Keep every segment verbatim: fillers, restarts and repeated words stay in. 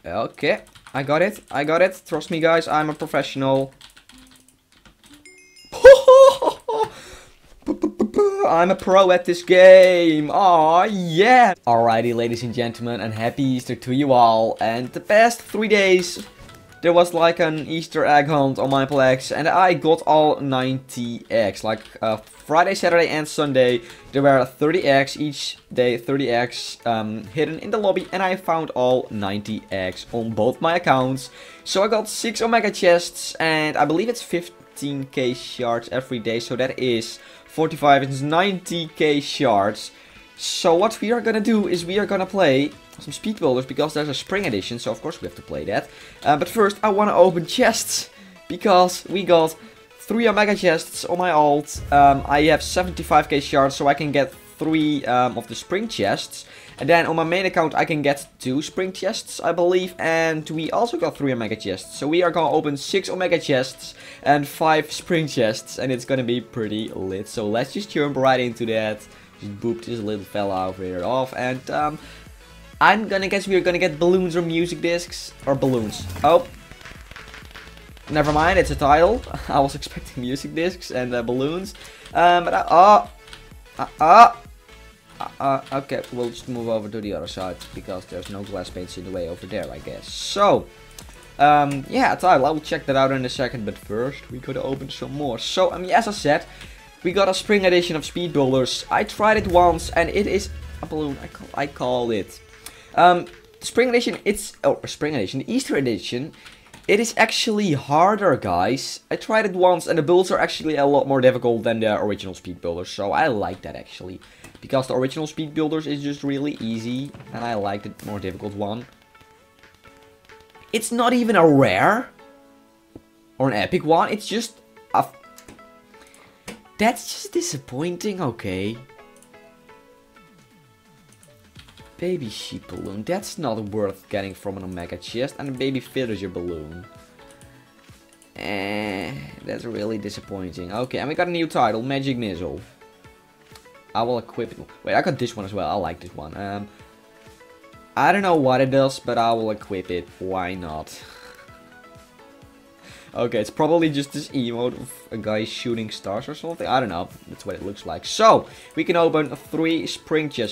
Okay, I got it. I got it. Trust me, guys. I'm a professional. I'm a pro at this game. Oh yeah. Alrighty, ladies and gentlemen, and happy Easter to you all. And the past three days, there was like an Easter egg hunt on Mineplex, and I got all ninety eggs. Like uh, Friday, Saturday, and Sunday, there were thirty eggs each day, thirty eggs um, hidden in the lobby, and I found all ninety eggs on both my accounts. So I got six Omega chests, and I believe it's fifteen K shards every day. So that is forty-five, it's ninety K shards. So what we are gonna do is we are gonna play some speed builders, because there's a spring edition, so of course we have to play that. Uh, but first I want to open chests, because we got three Omega chests on my alt. Um, I have seventy-five K shards, so I can get three um, of the spring chests. And then on my main account I can get two spring chests, I believe. And we also got three Omega chests. So we are gonna open six Omega chests and five spring chests, and it's gonna be pretty lit. So let's just jump right into that. Just boop this little fella over here off, and um, I'm gonna guess we're gonna get balloons or music discs. Or balloons. Oh. Never mind, it's a title. I was expecting music discs and uh, balloons. Um, but I, oh. Uh, uh, uh, uh, okay, we'll just move over to the other side, because there's no glass panes in the way over there, I guess. So, um, yeah, a title. I will check that out in a second. But first, we gotta open some more. So, um, yeah, as I said, we got a spring edition of Speed Builders. I tried it once, and it is a balloon. I call, I call it. Um, Spring Edition, it's, oh, Spring Edition, the Easter Edition, it is actually harder, guys. I tried it once, and the builds are actually a lot more difficult than the original Speed Builders, so I like that, actually. Because the original Speed Builders is just really easy, and I like the more difficult one. It's not even a rare, or an epic one, it's just a... That's just disappointing, okay. Baby sheep balloon, that's not worth getting from an Omega chest. And a baby villager balloon. Eh, that's really disappointing. Okay, and we got a new title, Magic Missile. I will equip it. Wait, I got this one as well. I like this one. Um, I don't know what it does, but I will equip it. Why not? Okay, it's probably just this emote of a guy shooting stars or something. I don't know. That's what it looks like. So, we can open three spring chests.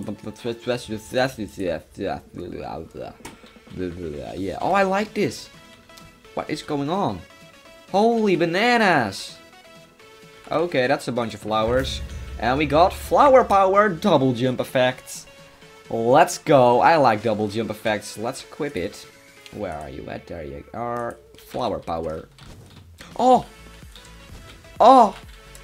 Yeah. Oh, I like this. What is going on? Holy bananas. Okay, that's a bunch of flowers. And we got flower power double jump effects. Let's go. I like double jump effects. Let's equip it. Where are you at? There you are. Flower power. Oh! Oh!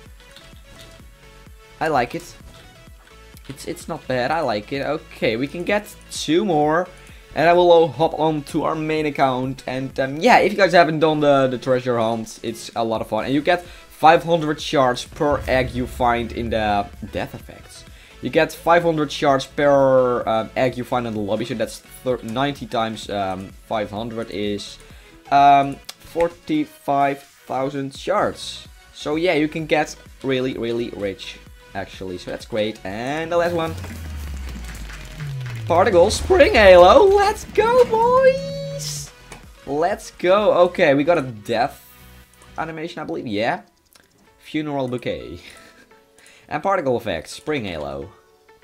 I like it. It's it's not bad. I like it. Okay, we can get two more. And I will hop on to our main account. And um, yeah, if you guys haven't done the, the treasure hunt, it's a lot of fun. And you get five hundred shards per egg you find in the death effects. You get five hundred shards per um, egg you find in the lobby, so that's ninety times um, five hundred is um, forty-five thousand shards. So yeah, you can get really, really rich, actually. So that's great. And the last one. Particle Spring Halo. Let's go, boys! Let's go. Okay, we got a death animation, I believe. Yeah. Funeral Bouquet. And particle effects, Spring Halo.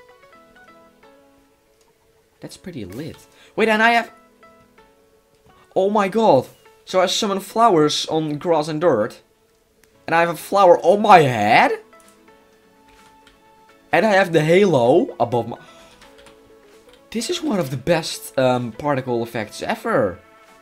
That's pretty lit. Wait, and I have... Oh my god. So I summon flowers on grass and dirt. And I have a flower on my head. And I have the halo above my... This is one of the best um, particle effects ever.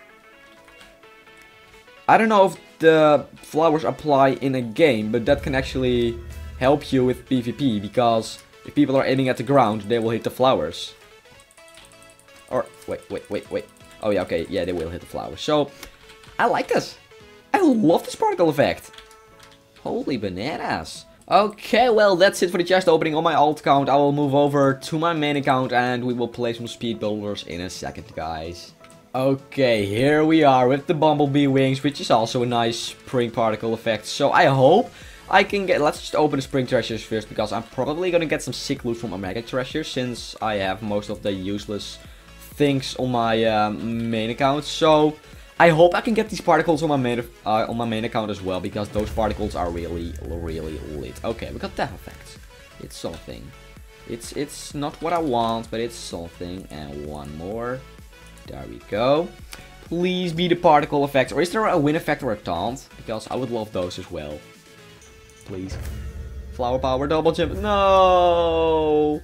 I don't know if the flowers apply in a game, but that can actually help you with PvP, because if people are aiming at the ground, they will hit the flowers. Or, wait, wait, wait, wait. Oh yeah, okay, yeah, they will hit the flowers. So, I like this. I love this particle effect. Holy bananas. Okay, well, that's it for the chest opening on my alt account. I will move over to my main account, and we will play some speed builders in a second, guys. Okay, here we are with the bumblebee wings, which is also a nice spring particle effect. So, I hope I can get... Let's just open the spring treasures first, because I'm probably gonna get some sick loot from Omega treasures, since I have most of the useless things on my um, main account. So I hope I can get these particles on my main uh, on my main account as well, because those particles are really, really lit. Okay, we got death effects. It's something. It's it's not what I want, but it's something. And one more. There we go. Please be the particle effects. Or is there a win effect or a taunt? Because I would love those as well. Please. Flower power, double jump. No!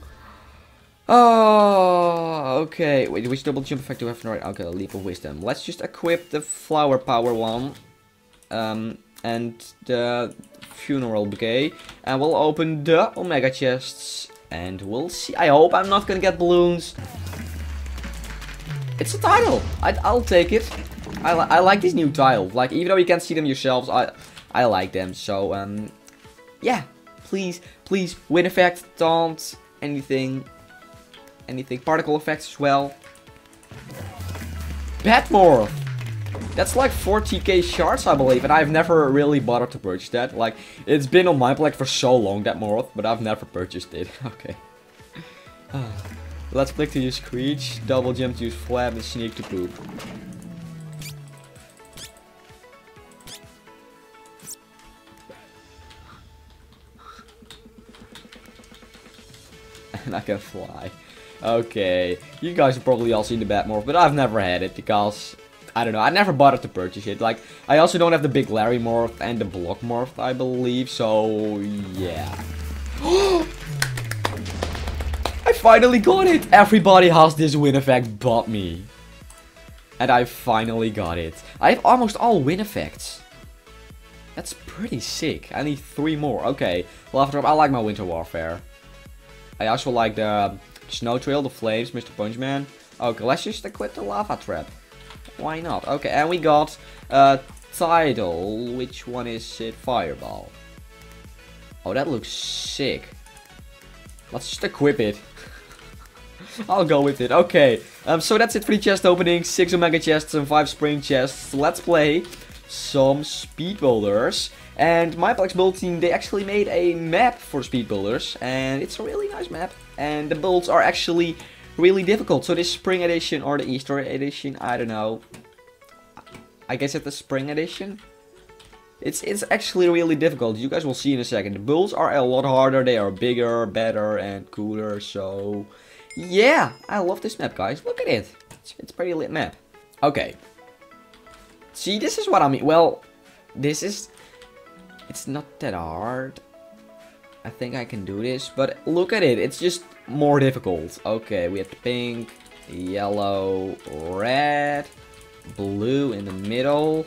Oh, okay. Wait, which double jump effect do I have? Right. Okay, leap of wisdom. Let's just equip the flower power one. Um, and the funeral bouquet. And we'll open the omega chests. And we'll see. I hope I'm not gonna get balloons. It's a title. I, I'll take it. I, li I like these new tiles. Like, even though you can't see them yourselves, I I like them. So, um, yeah. Please, please, win effect, taunt, anything. Anything. Particle effects as well. Batmorph. That's like forty K shards, I believe. And I've never really bothered to purchase that. Like, it's been on Mineplex for so long, that morph. But I've never purchased it. Okay. Let's click to use Screech, double jump to use Flap, and sneak to poop. And I can fly. Okay, you guys have probably all seen the Batmorph, but I've never had it because, I don't know, I never bothered to purchase it. Like, I also don't have the Big Larry Morph and the Block Morph, I believe, so yeah. I finally got it! Everybody has this win effect but me. And I finally got it. I have almost all win effects. That's pretty sick. I need three more. Okay, Lava Drop. I like my Winter Warfare. I also like the Snow Trail, the Flames, Mister Punchman. Okay, let's just equip the Lava Trap. Why not? Okay, and we got uh, Tidal. Which one is it? Fireball. Oh, that looks sick. Let's just equip it. I'll go with it. Okay, um, so that's it for the chest opening. Six Omega chests and five Spring chests. Let's play some speed builders. And Mineplex build team, they actually made a map for speed builders, and it's a really nice map. And the builds are actually really difficult. So this Spring edition or the Easter edition, I don't know. I guess it's the Spring edition. It's it's actually really difficult. You guys will see in a second. The builds are a lot harder. They are bigger, better, and cooler. So yeah, I love this map, guys. Look at it. It's, it's a pretty lit map. Okay. See, this is what I mean. Well, this is... It's not that hard. I think I can do this. But look at it. It's just more difficult. Okay, we have the pink, yellow, red, blue in the middle.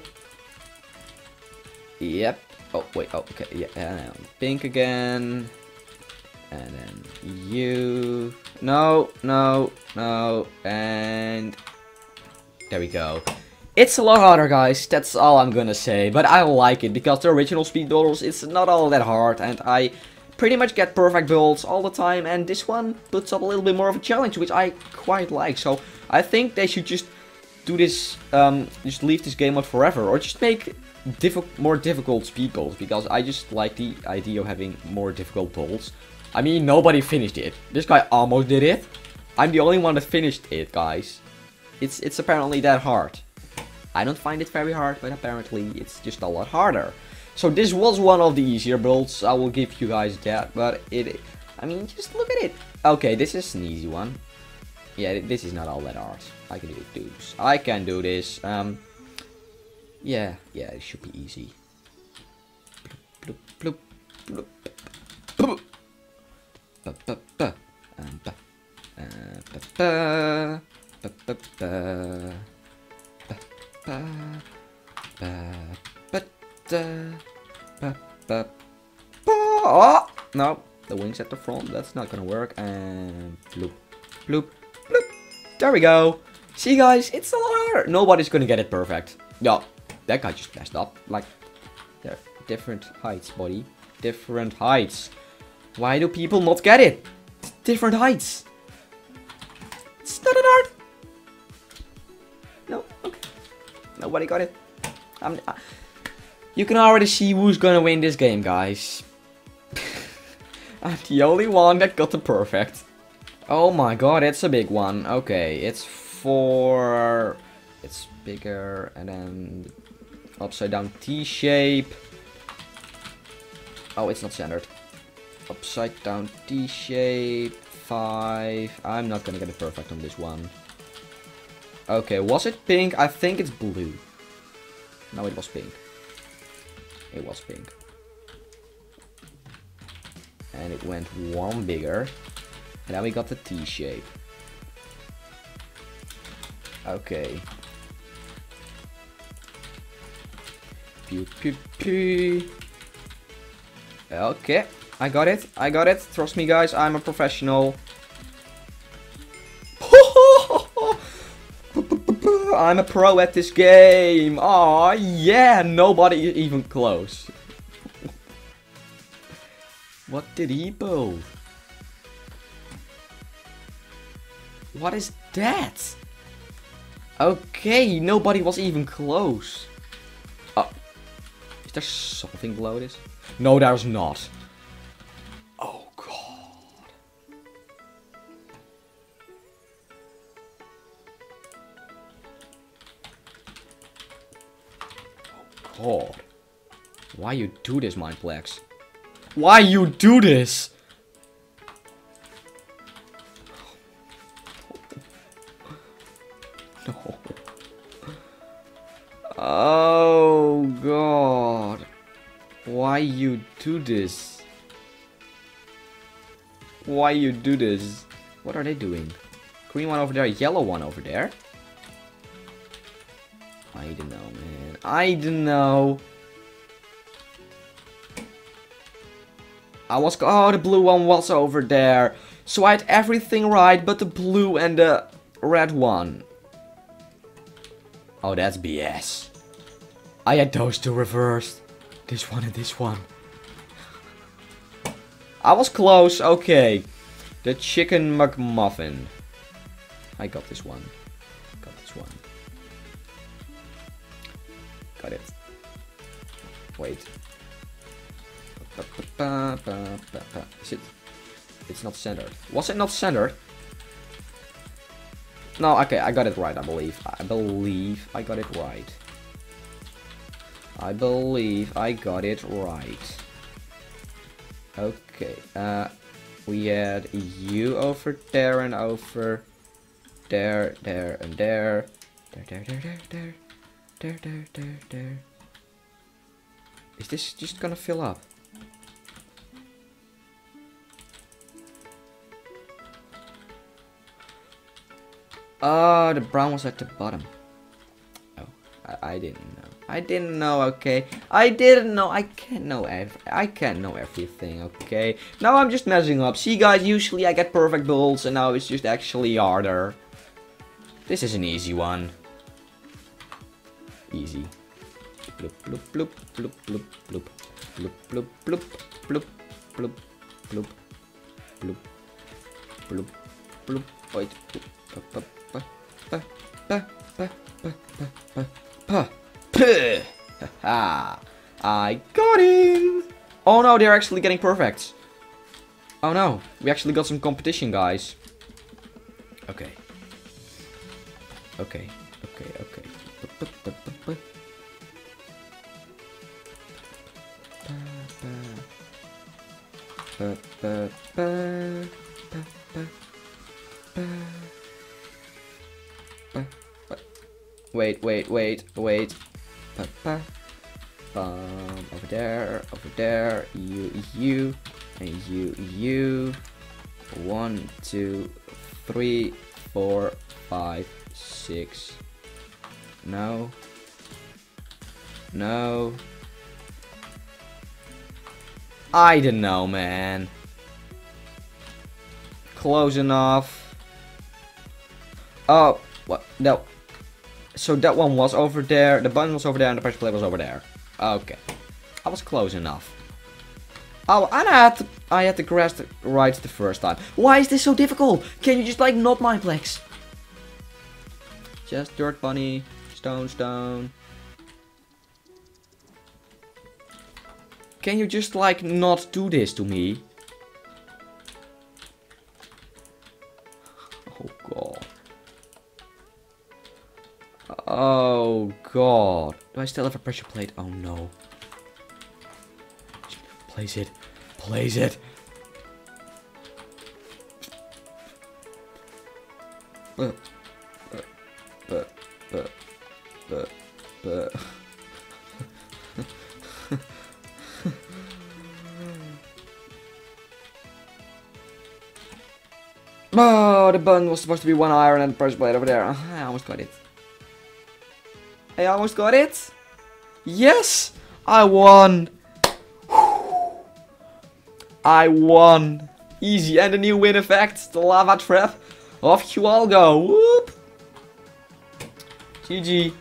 Yep. Oh, wait. Oh, okay. Yeah. And pink again. And then you. No, no, no. And there we go. It's a lot harder, guys. That's all I'm gonna say. But I like it because the original speed builders, it's not all that hard. And I pretty much get perfect builds all the time. And this one puts up a little bit more of a challenge, which I quite like. So I think they should just do this, um, just leave this game out forever. Or just make diff more difficult speed builds. Because I just like the idea of having more difficult builds. I mean, nobody finished it. This guy almost did it. I'm the only one that finished it, guys. It's, it's apparently that hard. I don't find it very hard, but apparently it's just a lot harder. So this was one of the easier builds, I will give you guys that, but it, I mean, just look at it. Okay, this is an easy one. Yeah, this is not all that hard. I can do this. I can do this. Um, yeah, yeah, it should be easy. Bloop, bloop, bloop, bloop. Ba, ba, ba, um, ba, uh, ba, ba, ba, ba, ba. Ba, ba, ba, da, ba, ba, ba. Oh, no, the wings at the front, that's not gonna work. And bloop, bloop, bloop. There we go. See, guys, it's a lot harder. Nobody's gonna get it perfect. No, that guy just messed up. Like, they're different heights, buddy. Different heights. Why do people not get it? It's different heights. It's not that hard. No, okay. Nobody got it. I'm, uh, you can already see who's gonna win this game, guys. I'm the only one that got the perfect. Oh my god, it's a big one. Okay, it's for... It's bigger, and then upside down T shape. Oh, it's not centered. Upside down T shape, five. I'm not gonna get it perfect on this one. Okay, was it pink? I think it's blue. No, it was pink. It was pink. And it went one bigger. And then we got the T shape. Okay. Pew pew pew. Okay, I got it. I got it. Trust me, guys. I'm a professional. I'm a pro at this game. Oh yeah, nobody even close. What did he build? What is that? Okay, nobody was even close. Oh, is there something below this? No, there's not. Oh god. Oh god. Why you do this, Mineplex? Why you do this? No. Oh god. Why you do this? Why you do this? What are they doing? Green one over there, yellow one over there. I don't know, man. I don't know. I was... Oh, the blue one was over there. So I had everything right, but the blue and the red one. Oh, that's B S. I had those two reversed. This one and this one. I was close. Okay. The chicken McMuffin. I got this one. Got this one. Got it. Wait. Is it? It's not centered. Was it not centered? No, okay, I got it right, I believe. I believe I got it right. I believe I got it right. Okay, uh, we had you over there and over there, there and there. There, there, there, there, there. There, there, there, there. Is this just gonna fill up? Oh, the brown was at the bottom. Oh, I, I didn't know. I didn't know. Okay, I didn't know. I can't know ev I can't know everything. Okay, now I'm just messing up. See, guys, usually I get perfect builds, and now it's just actually harder. This is an easy one. Easy. Bloop bloop bloop bloop bloop bloop bloop bloop bloop bloop bloop bloop bloop bloop bloop. Wait. I got him! Oh no, they're actually getting perfect. Oh no, we actually got some competition, guys. Okay. Okay, okay, okay. Wait, wait, wait, wait. Um, over there, over there. You, you, and you, you. One, two, three, four, five, six. No. No. I don't know, man. Close enough. Oh, what? No. So that one was over there, the button was over there, and the pressure plate was over there. Okay. I was close enough. Oh, and I had to, I had to grasp the right the first time. Why is this so difficult? Can you just, like, not Mineplex? Just dirt bunny, stone, stone. Can you just, like, not do this to me? Oh, God. Oh god. Do I still have a pressure plate? Oh no. Place it. Place it. Uh, uh, uh, uh, uh, uh. Oh, the button was supposed to be one iron and the pressure plate over there. I almost got it. I almost got it. Yes! I won! I won! Easy, and a new win effect, the lava trap. Off you all go. Whoop! G G.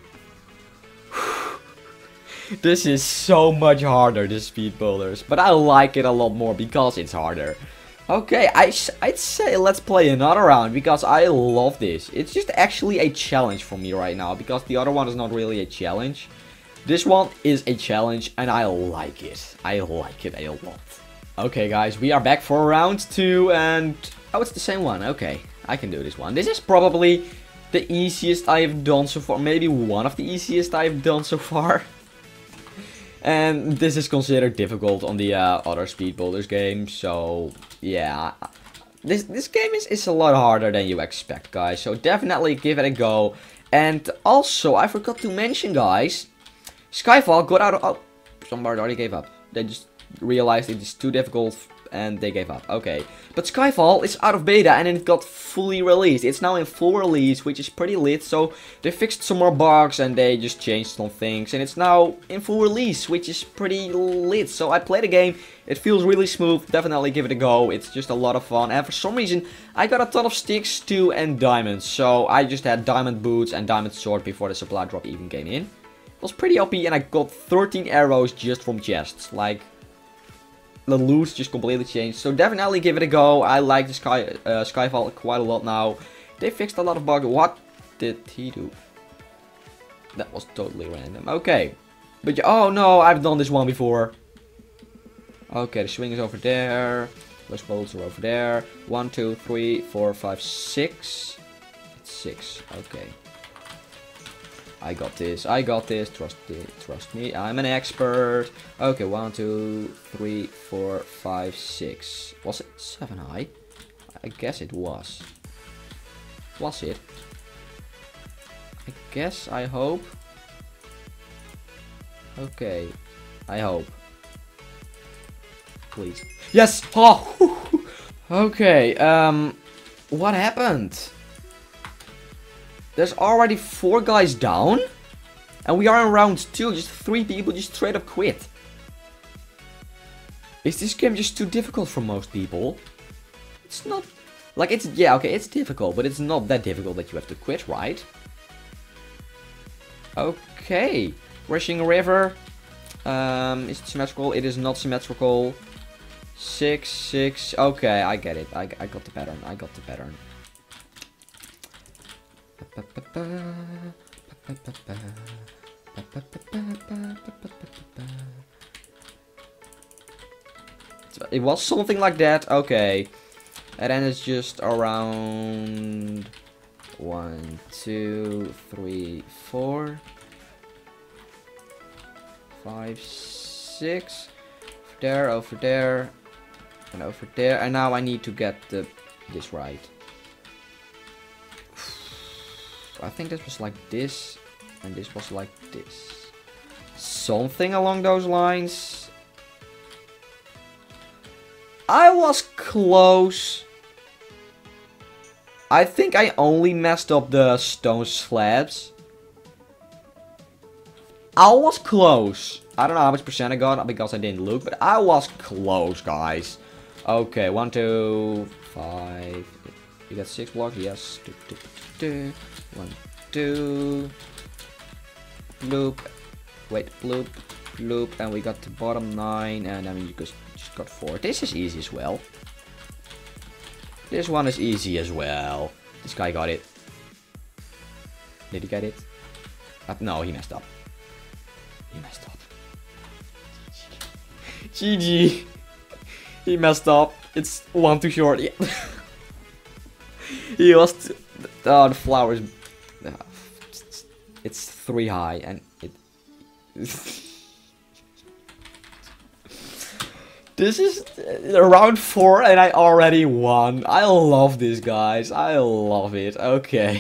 This is so much harder, the speed boulders. But I like it a lot more because it's harder. Okay, I sh I'd say let's play another round because I love this. It's just actually a challenge for me right now because the other one is not really a challenge. This one is a challenge and I like it. I like it a lot. Okay guys, we are back for round two and... Oh, it's the same one. Okay, I can do this one. This is probably the easiest I have done so far. Maybe one of the easiest I have done so far. And this is considered difficult on the uh, other Speed Boulders game, so yeah. This this game is, is a lot harder than you expect, guys, so definitely give it a go. And also, I forgot to mention, guys, Skyfall got out of... Oh, somebody already gave up. They just realized it is too difficult and they gave up. Okay, but Skyfall is out of beta and it got fully released. It's now in full release, which is pretty lit. So they fixed some more bugs and they just changed some things, and it's now in full release, which is pretty lit. So I played the game. It feels really smooth. Definitely give it a go. It's just a lot of fun. And for some reason, I got a ton of sticks too and diamonds. So I just had diamond boots and diamond sword before the supply drop even came in. It was pretty O P, and I got thirteen arrows just from chests. Like, the loot just completely changed, so definitely give it a go. I like the Sky uh, Skyfall quite a lot now. They fixed a lot of bugs. What did he do? That was totally random. Okay, but oh no, I've done this one before. Okay, the swing is over there. Those bolts are over there. One, two, three, four, five, six. It's six. Okay. I got this, I got this, trust it, trust me, I'm an expert. Okay, one, two, three, four, five, six. Was it seven high? I guess it was. Was it? I guess, I hope. Okay, I hope. Please. Yes! Oh! Okay, um, what happened? There's already four guys down, and we are in round two. Just three people just straight up quit. Is this game just too difficult for most people? It's not, like, it's, yeah, okay, it's difficult, but it's not that difficult that you have to quit, right? Okay, rushing river. Um, is it symmetrical? It is not symmetrical. Six, six. Okay, I get it. I, I got the pattern. I got the pattern. It was something like that. Okay, and then it's just around one, two, three, four, five, six. Over there, over there, and over there. And now I need to get the this right. I think this was like this, and this was like this. Something along those lines. I was close. I think I only messed up the stone slabs. I was close. I don't know how much percent I got because I didn't look, but I was close, guys. Okay, one, two, five. You got six blocks? Yes. Two, two, two. One, two, bloop, wait, bloop, bloop, and we got the bottom nine, and then we just, just got four. This is easy as well. This one is easy as well. This guy got it. Did he get it? Uh, no, he messed up. He messed up. G G. He messed up. It's one too short. Yeah. He lost. Oh, the flowers. it's three high, and it... This is round four and I already won. I love this, guys. I love it. Okay.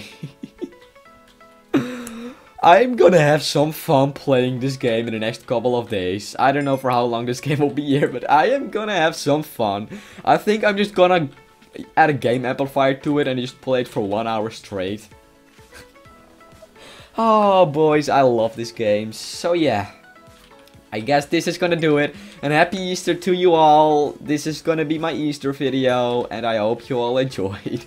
I'm gonna have some fun playing this game in the next couple of days. I don't know for how long this game will be here, but I am gonna have some fun. I think I'm just gonna add a game amplifier to it and just play it for one hour straight. Oh, boys, I love this game. So, yeah. I guess this is gonna do it. And happy Easter to you all. This is gonna be my Easter video. And I hope you all enjoyed.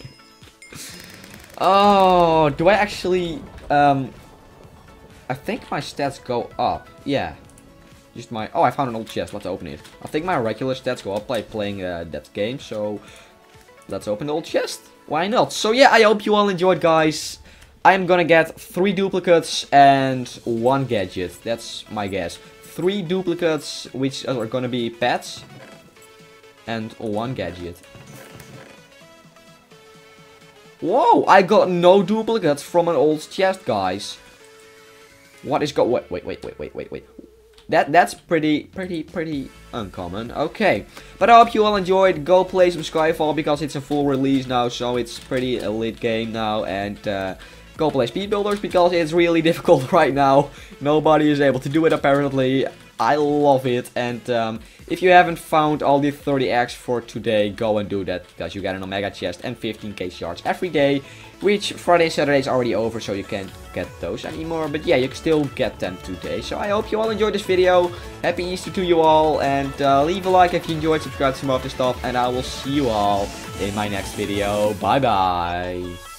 Oh, do I actually... Um, I think my stats go up. Yeah. Just my... Oh, I found an old chest. Let's open it. I think my regular stats go up by playing uh, that game. So, let's open the old chest. Why not? So, yeah, I hope you all enjoyed, guys. I'm gonna get three duplicates and one gadget. That's my guess. Three duplicates, which are gonna be pets, and one gadget. Whoa! I got no duplicates from an old chest, guys. What is go? Wait, wait, wait, wait, wait, wait, wait. That that's pretty, pretty, pretty uncommon. Okay, but I hope you all enjoyed. Go play some Skyfall because it's a full release now, so it's pretty elite game now, and. Uh, Go play speed builders because it's really difficult right now. Nobody is able to do it apparently. I love it, and um, if you haven't found all the thirty X for today, go and do that because you get an Omega chest and fifteen K shards every day, which Friday and Saturday is already over, so you can't get those anymore. But yeah, you can still get them today. So I hope you all enjoyed this video. Happy Easter to you all, and uh, leave a like if you enjoyed, subscribe to some of this stuff, and I will see you all in my next video. Bye bye.